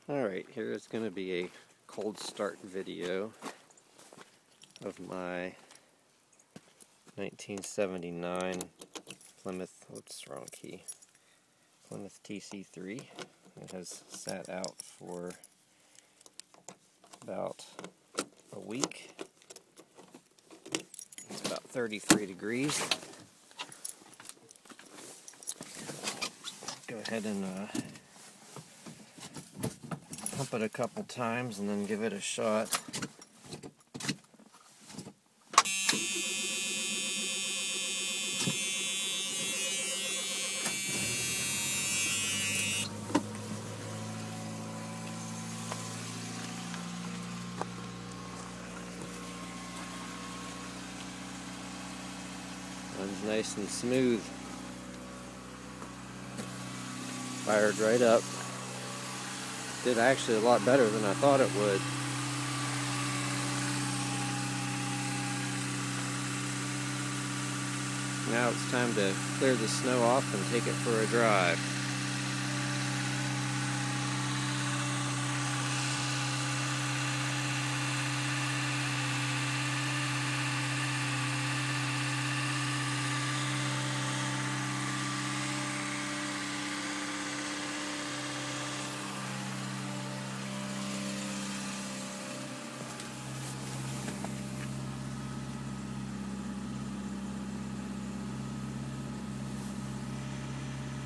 Alright, here is going to be a cold start video of my 1979 Plymouth, Plymouth TC3. It has sat out for about a week. It's about 33 degrees. Go ahead and pump it a couple times and then give it a shot. Runs nice and smooth. Fired right up. Did actually a lot better than I thought it would. Now it's time to clear the snow off and take it for a drive.